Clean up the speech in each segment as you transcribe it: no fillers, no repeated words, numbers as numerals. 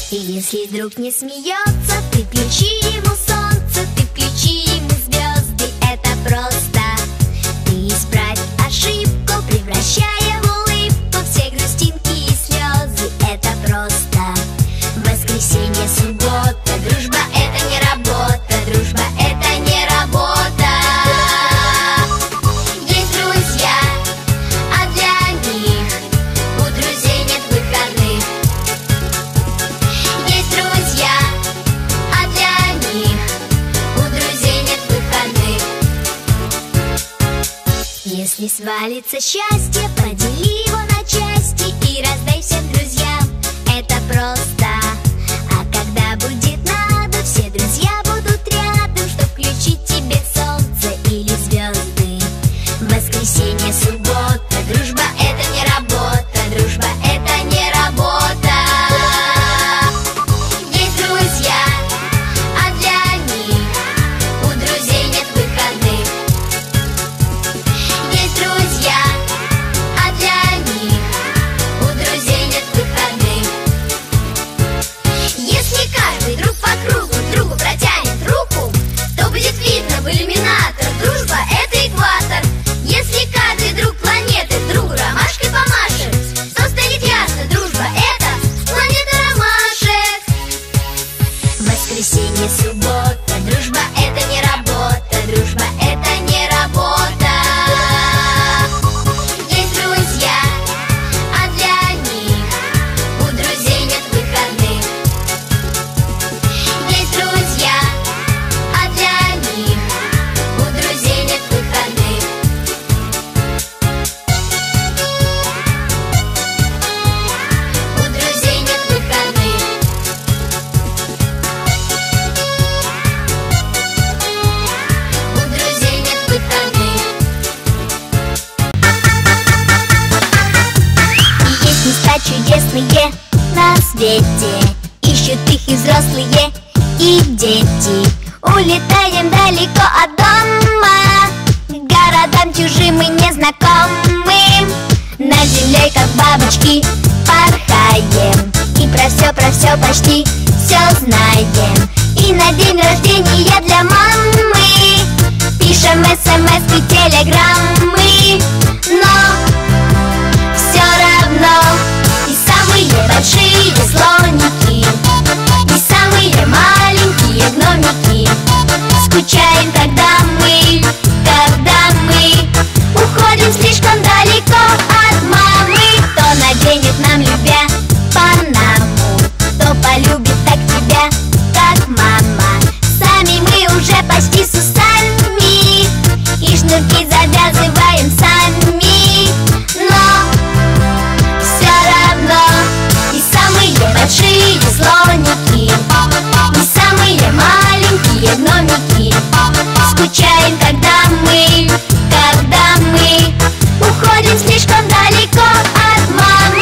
И если друг не смеется, ты включи ему солнце, ты включи ему звезды. Это просто. Ты исправь ошибку, превращая в улыбку все грустинки и слезы. Это просто. Воскресенье, суббота, дружба — это не работа, дружба — это не работа. Есть друзья, а для них у друзей нет выходных. Есть друзья, а для них у друзей нет выходных. Если свалится счастье, подели его на части и раздай всем друзьям. Это просто. А когда будет надо, все друзья будут рядом, чтоб включить тебе солнце или звезды. Воскресенье, суббота, дружба — это не работа, дружба — это не работа. Есть друзья, а для них у друзей нет выходных. Есть друзья, а для них у друзей нет выходных. Если каждый друг по кругу другу протянет руку, то будет видно в иллюминатор: дружба — это экватор. Если каждый друг планеты другу ромашкой помашет, то станет ясно: дружба — это планета ромашек. Воскресенье, суббота, дружба — это не работа, дружба — это не работа. Есть друзья, а для них у друзей нет выходных. Есть друзья, а для них у друзей нет выходных. У друзей нет выходных. У друзей нет выходных. И есть места чудесные на свете, ищут их и взрослые, и дети. Улетаем далеко от дома, к городам чужим и незнакомым. Над землей, как бабочки, порхаем, и про все почти все знаем. И на день рождения для мамы пишем смс-ки, телеграммы. Но все равно и самые большие слоники, и самые маленькие гномики скучаем, когда мы уходим слишком далеко от мамы. Кто наденет нам, любя, панаму, кто полюбит так тебя, как мама. Сами мы уже почти с усами, и шнурки завязываем сами. Но все равно и самые большие слоники, и самые маленькие гномики скучаем, когда мы уходим слишком далеко от мамы.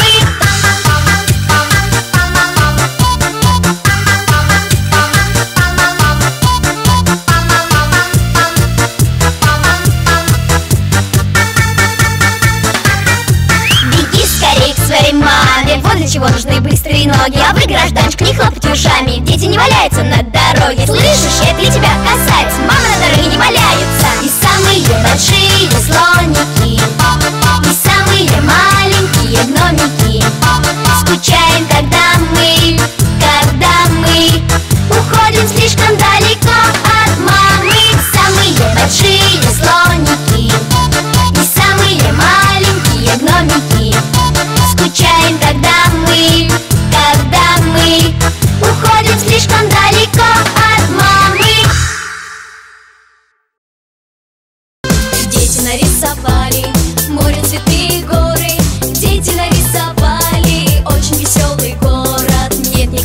Беги скорей к своей маме, вот для чего нужны быстрые ноги. А вы, гражданчик, не хлопайте ушами, дети не валяются на дороге. Слышишь, это и тебя касается, мамы на дороге не валяются. И самые большие слоники, и самые маленькие гномики скучаем, когда мы уходим слишком далеко от мамы. Самые большие слоники и самые маленькие гномики скучаем, когда мы уходим слишком далеко от мамы. Дети нарисовали море, цветы и горы. Дети нарисовали очень веселый город. Нет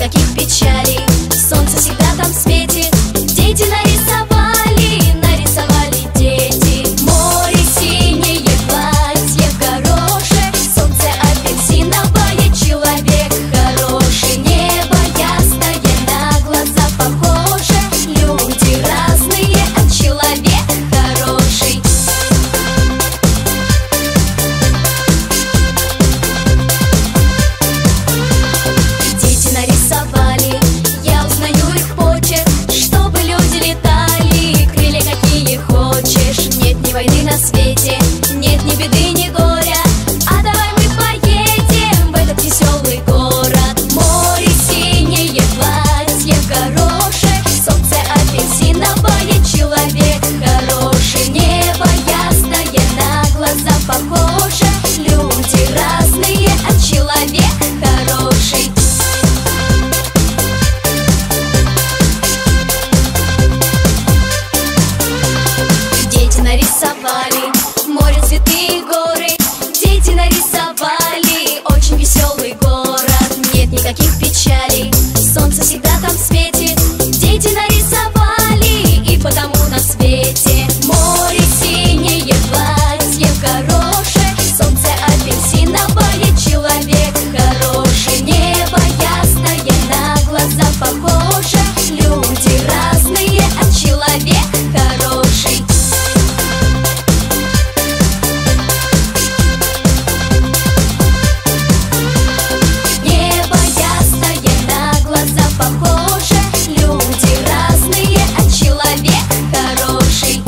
никаких печалей. Солнце всегда там светит, дети нарисовали, и потому на свете море синее, платье хорошее, солнце апельсиновое, человек хороший. Небо ясное, на глаза похоже, люди разные, а человек хороший. Небо ясное, на глаза похоже, люди разные, а человек хороший.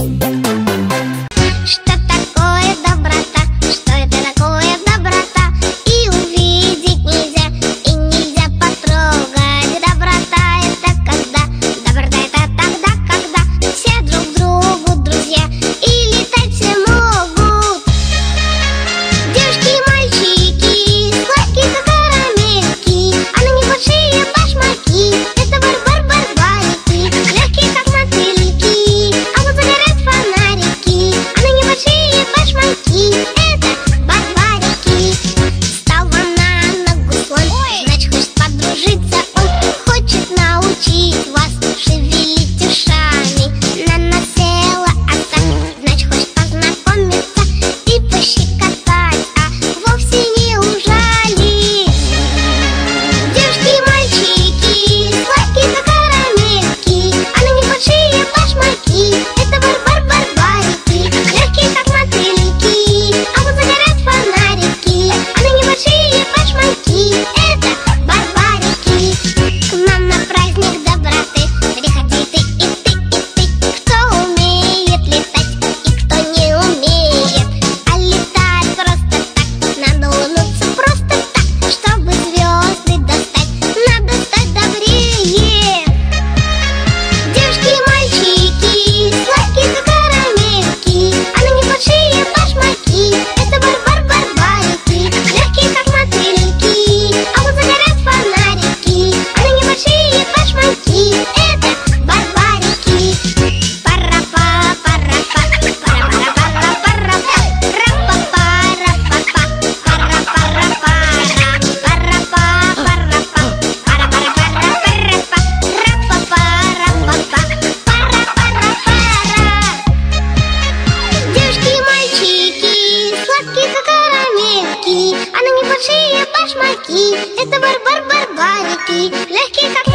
Что такое доброта? Что это такое доброта? И увидеть нельзя, и нельзя потрогать. Доброта это когда? Доброта это тогда, когда все друг другу друзья и летать все могут. Девушки и мальчики, сладкие как карамельки, а на них большие башмаки. Это барбарики, легкие как мотыльки, а вот загорят фонарики, а на них большие башмаки. Это барбарики. Встала на ногу слон, значит хочет подружиться он, хочет научить вас шевелить ушами. На нас села оса, значит хочет познакомиться и пощекотать, а вовсе не ужалить. Девушки и мальчики, сладкие как карамельки, а на них большие башмаки. Это барбарики, легкие как мотыльки, а вот загорят фонарики, а на них большие башмаки. Это барбарики. К нам на праздник доброты приходи ты и ты, и ты, кто умеет летать и кто не умеет. А летать просто так, надо улыбнуться просто так, чтобы звезды достать, надо стать добрее. Девушки и мальчики, сладкие как карамельки, а на них большие башмаки. Это барбарики, легкие как мотыльки, а вот загорят фонарики, а на них большие башмаки. Это барбарики. Пара-па, пара-па, пара-пара-пара-пара-па, ра-па-па-ра-па-па, пара-пара-пара, пара-па-пара-па, пара-пара-пара-пара-па, ра-па-па-ра-па-па, пара-пара-пара. Девушки и мальчики, сладкие как карамельки, а на них большие башмаки. Это барбарики, легкие как